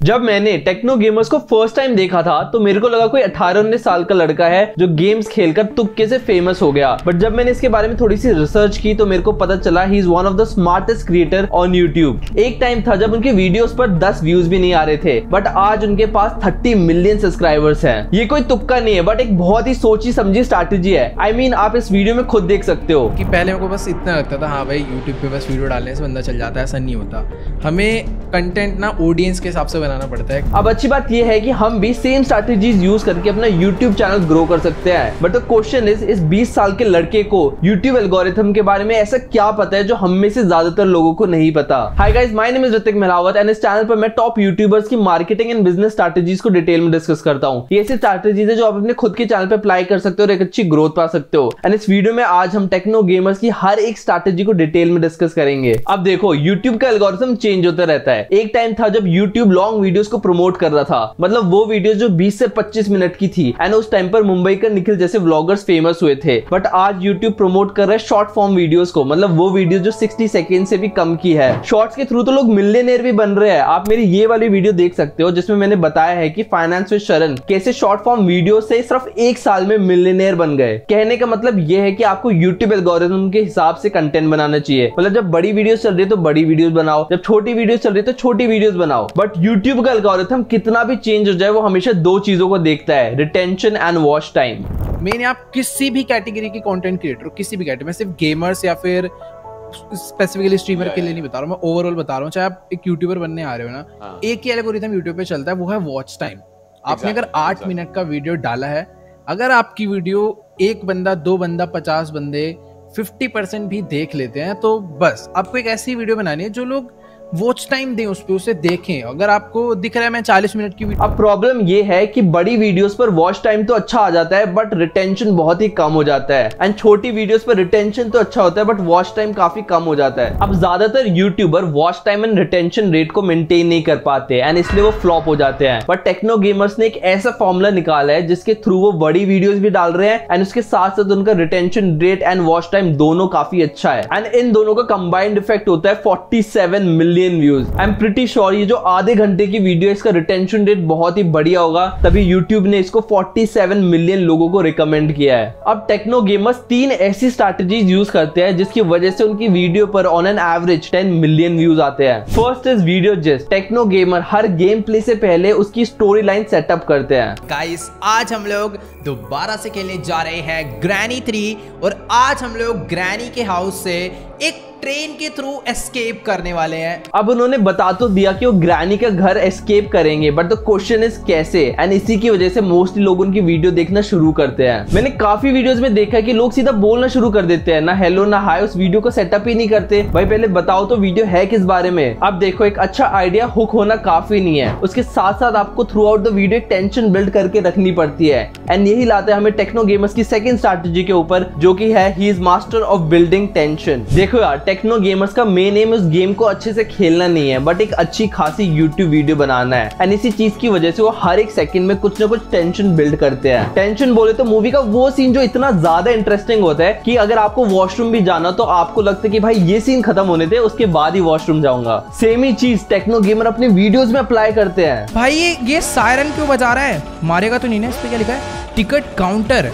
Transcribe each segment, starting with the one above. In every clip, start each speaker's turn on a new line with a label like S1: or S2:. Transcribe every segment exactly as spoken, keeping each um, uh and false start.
S1: जब मैंने Techno Gamerz को फर्स्ट टाइम देखा था तो मेरे को लगा कोई अठारह उन्नीस साल का लड़का है जो गेम्स खेलकर तुक्के से फेमस हो गया। बट जब मैंने इसके बारे में थोड़ी सी रिसर्च की तो मेरे को पता चला he is one of the smartest creator on YouTube. एक टाइम था जब उनके वीडियोस पर दस व्यूज भी नहीं आ रहे थे, बट आज उनके पास तीस मिलियन सब्सक्राइबर्स हैं। ये कोई तुक्का नहीं है, बट एक बहुत ही सोची समझी स्ट्रैटेजी है। आई I मीन mean, आप इस वीडियो में खुद देख सकते हो
S2: कि पहले मेरे को बस इतना लगता था हाँ भाई यूट्यूब पे बस वीडियो डालने से बंदा चल जाता है, ऐसा नहीं होता। हमें कंटेंट ना ऑडियंस के हिसाब से बनाना पड़ता है।
S1: अब अच्छी बात यह है कि हम भी सेम स्ट्रैटेजीज यूज करके अपना यूट्यूब चैनल ग्रो कर सकते हैं। बट द क्वेश्चन इज, इस बीस साल के लड़के को यूट्यूब एल्गोरिथम के बारे में ऐसा क्या पता है जो हम में से ज्यादातर लोगों को नहीं पता। Hi guys, my name is Hrithik Mahlawat and इस चैनल पर मैं टॉप यूट्यूबर्स की मार्केटिंग एंड बिजनेस स्ट्रैटेजीज को डिटेल में डिस्कस करता हूं। ये ऐसी स्ट्रैटेजीज है जो आप अपने खुद के चैनल पे अप्लाई कर सकते हो और एक अच्छी ग्रोथ पा सकते हो। एंड इस वीडियो में आज हम टेक्नो गेमर्स की हर एक स्ट्रैटेजी को डिटेल में डिस्कस करेंगे। अब देखो, यूट्यूब का एल्गोरिथम चेंज होता रहता है। एक टाइम था जब यूट्यूब लॉन्ग वीडियोस को प्रमोट कर रहा था, मतलब वो वीडियोस जो बीस से पच्चीस मिनट की थी। एंड उस टाइम पर मुंबई का निखिल जैसे व्लॉगर्स फेमस हुए थे। बट आज यूट्यूब प्रमोट कर रहा है शॉर्ट फॉर्म वीडियोस को, मतलब वो वीडियो जो साठ सेकंड से भी कम की है। शॉर्ट्स के थ्रू तो लोग मिलियनेयर भी बन रहे हैं। आप मेरी ये वाली वीडियो देख सकते हो जिसमें मैंने बताया है कि फाइनेंस विद शरण कैसे शॉर्ट फॉर्म वीडियो से सिर्फ एक साल में मिलियनेयर बन गए। कहने का मतलब यह है कि आपको यूट्यूब एल्गोरिथम के हिसाब से कंटेंट बनाना चाहिए। मतलब जब बड़ी वीडियोस चल रही है तो बड़ी वीडियोस बनाओ, जब छोटी वीडियोस चल रही है तो छोटी वीडियोस बनाओ। बट यूट्यूब का एल्गोरिथम कितना भी चेंज हो जाए वो हमेशा दो चीजों को देखता है, रिटेंशन एंड वॉच टाइम।
S2: मैंने आप किसी भी कैटेगरी के कंटेंट क्रिएटर, किसी भी कैटेगरी में, सिर्फ गेमर्स या फिर स्पेसिफिकली स्ट्रीमर के लिए नहीं बता रहा हूँ, मैं ओवरऑल बता रहा हूँ। चाहे आप एक यूट्यूबर बनने आ रहे हो ना, हाँ। एक ही एल्गोरिथम यूट्यूब पे चलता है, वो है वॉच टाइम। आपने अगर आठ मिनट का वीडियो डाला है, अगर आपकी वीडियो एक बंदा, दो बंदा, पचास बंदे पचास परसेंट भी देख लेते हैं तो बस आपको एक ऐसी वीडियो बनानी है जो लोग वॉच टाइम दें, उस पे उसे देखें। अगर आपको दिख रहा है मैं चालीस मिनट की वीडियो।
S1: अब प्रॉब्लम ये है कि बड़ी वीडियोस पर वॉच टाइम तो अच्छा आ जाता है बट रिटेंशन बहुत ही कम हो जाता है। एंड छोटी वीडियोस पर रिटेंशन तो अच्छा होता है बट वॉच टाइम काफी कम हो जाता है। अब ज्यादातर YouTuber watch time and retention rate को मेंटेन नहीं कर पाते एंड इसलिए वो फ्लॉप हो जाते हैं। बट टेक्नो गेमर्स ने एक ऐसा फॉर्मूला निकाला है जिसके थ्रू वो बड़ी वीडियोस भी डाल रहे हैं एंड उसके साथ साथ उनका retention rate and watch time दोनों काफी अच्छा है। एंड इन दोनों का कंबाइंड इफेक्ट होता है सैंतालीस million views. I am pretty sure ये जो आधे घंटे की वीडियो इसका रिटेंशन रेट बहुत ही बढ़िया होगा, तभी यूट्यूब ने इसको सैंतालीस मिलियन लोगों को रिकमेंड किया है। अब टेक्नो गेमर्स तीन ऐसी स्ट्रैटेजीज यूज करते हैं जिसकी वजह से उनकी वीडियो पर ऑन एन एवरेज दस मिलियन व्यूज आते हैं। First is video gist. Techno Gamer हर गेम प्ले से पहले उसकी स्टोरी लाइन सेटअप करते हैं।
S3: गाइस, आज हम लोग दोबारा से खेलने जा रहे हैं ग्रैनी थ्री और आज हम लोग ग्रैनी के हाउस से एक ट्रेन के थ्रू एस्केप करने वाले हैं।
S1: अब उन्होंने बता तो दिया कि वो ग्रैनी का घर एस्केप करेंगे, बट द क्वेश्चन इज कैसे। एंड इसी की वजह से मोस्टली लोग उनकी वीडियो देखना शुरू करते हैं। मैंने काफी वीडियोस में देखा है कि लोग सीधा बोलना शुरू कर देते हैं, ना हेलो ना हाय, उस वीडियो को सेटअप ही नहीं करते। भाई पहले बताओ तो वीडियो है किस बारे में। अब देखो, एक अच्छा आइडिया हुक होना काफी नहीं है, उसके साथ साथ आपको थ्रू आउट द वीडियो एक टेंशन बिल्ड करके रखनी पड़ती है। एंड यही लाते हैं हमें टेक्नो गेमर्स की सेकंड स्ट्रैटेजी के ऊपर, जो कि है ही is master of building tension. देखो यार, टेक्नो गेमर्स का मेन एम उस गेम को अच्छे से खेलना नहीं है बट एक अच्छी खासी यूट्यूब वीडियो बनाना है। एंड इसी चीज की वजह से वो हर एक सेकंड में कुछ ना कुछ टेंशन बिल्ड करते हैं। टेंशन बोले तो मूवी का वो सीन जो इतना ज्यादा इंटरेस्टिंग होता है कि अगर आपको वॉशरूम भी जाना तो आपको लगता है कि भाई ये सीन खत्म होने थे, उसके बाद ही वॉशरूम जाऊंगा। सेम ही चीज टेक्नो गेमर अपने वीडियोस में अप्लाई करते हैं।
S2: भाई ये ये सायरन क्यों बजा रहा है? मारेगा तो नहीं ना? इस पे क्या लिखा है? Ticket counter.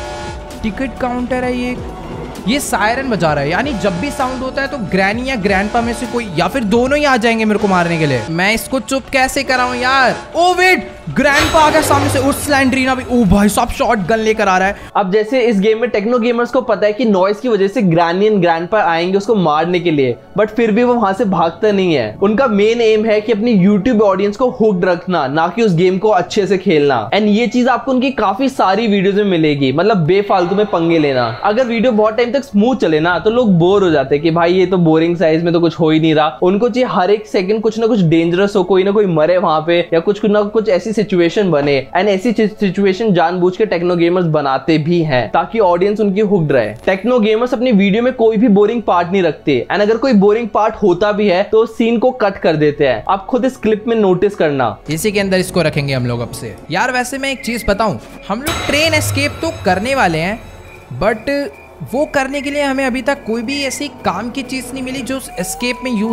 S2: टिकट काउंटर है ये ये सायरन बजा रहा है, यानी जब भी साउंड होता है तो ग्रैनी या ग्रैंडपा में से कोई या फिर दोनों ही आ जाएंगे मेरे को मारने के लिए। मैं इसको चुप कैसे कराऊं यार? ओ वेट, ग्रैंडपा आ गया सामने से, उस स्लैंड्रीना भी। ओ भाई साहब, शॉट गन लेकर आ रहा है।
S1: अब जैसे इस गेम में टेक्नो गेमर्स को पता है कि नॉइस की वजह से ग्रैनी एंड ग्रैंडपा आएंगे उसको मारने के लिए, बट फिर भी वो वहां से भागता नहीं है। उनका मेन एम है कि अपनी यूट्यूब ऑडियंस को हुक्ड रखना, ना कि उस गेम को अच्छे से खेलना। एंड ये चीज आपको उनकी काफी सारी वीडियोस में मिलेगी, मतलब बेफालतू में पंगे लेना। अगर वीडियो बहुत टाइम तक स्मूथ चले ना तो लोग बोर हो जाते हैं कि भाई ये तो बोरिंग साइज में तो कुछ हो ही नहीं रहा। उनको चाहिए हर एक सेकंड कुछ ना कुछ डेंजरस हो, कोई ना कोई मरे वहां पे या कुछ ना कुछ ऐसी सिचुएशन बने। एंड ऐसी सिचुएशन जानबूझ के टेक्नो गेमर्स बनाते भी हैं ताकि ऑडियंस उनकी हुक्ड रहे। टेक्नो गेमर्स अपनी वीडियो में कोई भी बोरिंग पार्ट नहीं रखते एंड अगर कोई बोरिंग पार्ट होता भी है तो सीन को कट कर देते हैं। आप खुद इस क्लिप में नोटिस करना।
S2: इसी के अंदर इसको रखेंगे हम लोग अब से। यार वैसे मैं एक चीज बताऊं, हम लोग ट्रेन एस्केप तो करने वाले हैं बट वो करने के लिए हमें अभी तक कोई भी ऐसी काम की चीज नहीं मिली जो एस्केप में यूज हो।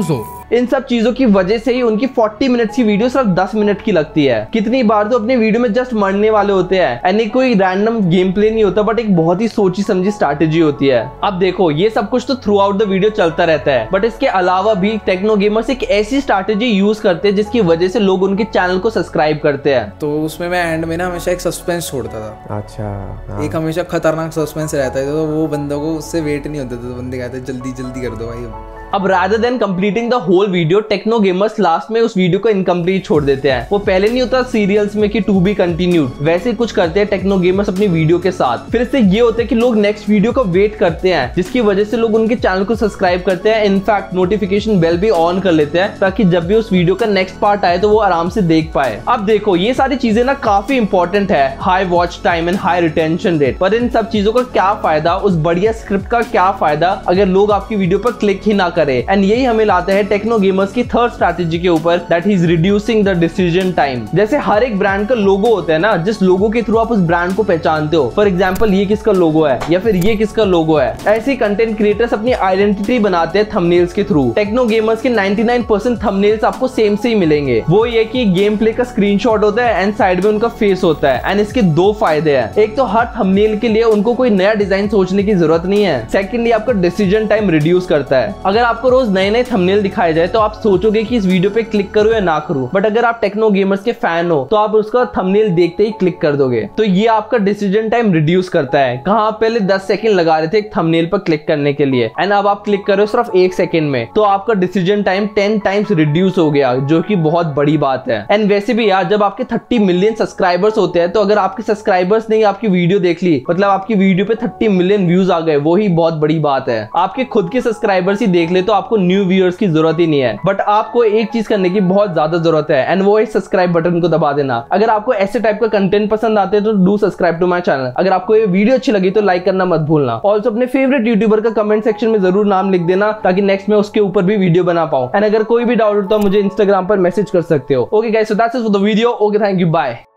S1: इन सब चीजों की वजह से ही उनकी चालीस मिनट की वीडियो सिर्फ दस मिनट की लगती है। कितनी बार तो अपने वीडियो में जस्ट मरने वाले होते हैं, यानी कोई रैंडम गेम प्ले नहीं होता, बट एक बहुत ही सोची समझी स्ट्रैटेजी होती है। अब देखो ये सब कुछ तो थ्रू आउट द वीडियो चलता रहता है, बट इसके अलावा भी टेक्नो गेमर्स एक ऐसी स्ट्रैटेजी यूज करते हैं जिसकी वजह से लोग उनके चैनल को सब्सक्राइब करते हैं।
S2: तो उसमें मैं एंड में ना हमेशा एक सस्पेंस छोड़ता था।
S4: अच्छा हाँ।
S2: एक हमेशा खतरनाक सस्पेंस रहता है, तो वो बंदों को उससे वेट नहीं होता था, तो बंदे कहते जल्दी जल्दी कर दो भाई।
S1: अब rather than completing the whole video, Techno Gamers last में उस वीडियो को इनकम्प्लीट छोड़ देते हैं। वो पहले नहीं होता सीरियल्स में कि टू बी कंटिन्यूड, वैसे कुछ करते हैं टेक्नो गेमर्स अपनी वीडियो के साथ। फिर इससे ये होता है कि लोग नेक्स्ट वीडियो का वेट करते हैं, जिसकी वजह से लोग उनके चैनल को सब्सक्राइब करते हैं। इनफैक्ट नोटिफिकेशन बेल भी ऑन कर लेते हैं ताकि जब भी उस वीडियो का नेक्स्ट पार्ट आए तो वो आराम से देख पाए। अब देखो ये सारी चीजें ना काफी इंपॉर्टेंट है, high watch time and high retention rate, पर इन सब चीजों का क्या फायदा, उस बढ़िया स्क्रिप्ट का क्या फायदा अगर लोग आपकी वीडियो पर क्लिक ही ना करें। एंड यही हमें लाते हैं टेक्नो गेमर्स की थर्ड स्ट्रैटेजी के ऊपर, that is reducing the decision time. जैसे हर एक ब्रांड का लोगो होता है ना, जिस लोगो के थ्रू आप उस ब्रांड को पहचानते हो। फॉर एग्जांपल ये किसका लोगो है या फिर ये किसका लोगो है। ऐसे कंटेंट क्रिएटर्स अपनी आइडेंटिटी बनाते हैं थंबनेल्स के थ्रू। टेक्नो गेमर्स के निन्यानवे परसेंट थंबनेल्स आपको सेम से ही मिलेंगे। वो ये कि गेम प्ले का स्क्रीनशॉट होता है एंड साइड में उनका फेस होता है। एंड इसके दो फायदे हैं, एक तो हर थंबनेल के लिए उनको कोई नया डिजाइन सोचने की जरूरत नहीं है। सेकेंडली आपका डिसीजन टाइम रिड्यूस करता है। अगर आपको रोज नए नए थंबनेल दिखाए जाए तो आप सोचोगे कि इस वीडियो पे क्लिक करूं या ना करूं, बट अगर आप टेक्नो गेमर्स के फैन हो तो आप उसका थंबनेल देखते ही क्लिक कर दोगे। तो ये आपका डिसीजन टाइम रिड्यूस करता है। कहां आप पहले दस सेकंड लगा रहे थे एक थंबनेल पर क्लिक करने के लिए, एंड अब आप क्लिक कर रहे हो सिर्फ एक सेकंड में, तो आपका decision time ten times reduce हो गया, जो कि बहुत बड़ी बात है। एंड वैसे भी यार जब आपके थर्टी मिलियन सब्सक्राइबर्स होते हैं, तो अगर आपके सब्सक्राइबर्स ने आपकी वीडियो देख ली, मतलब आपकी वीडियो पे थर्टी मिलियन व्यूज आ गए, वो ही बहुत बड़ी बात है। आपके खुद के सब्सक्राइबर्स ही देख ले तो आपको न्यू व्यूअर्स की जरूरत ही नहीं है। बट आपको एक चीज करने की बहुत ज्यादा जरूरत है, एंड वो है सब्सक्राइब बटन को दबा देना। अगर आपको ऐसे टाइप का कंटेंट पसंद आते हैं तो do subscribe to my channel. अगर आपको ये वीडियो अच्छी लगी तो लाइक करना मत भूलना। ऑल्सो अपने फेवरेट यूट्यूबर का कमेंट सेक्शन में जरूर नाम लिख देना, ताकि नेक्स्ट में उसके ऊपर भी वीडियो बना पाऊं। एंड अगर कोई भी डाउट हो तो मुझे इंस्टाग्राम पर मैसेज कर सकते हो। Okay guys, so that's it for the video. Okay, thank you, bye.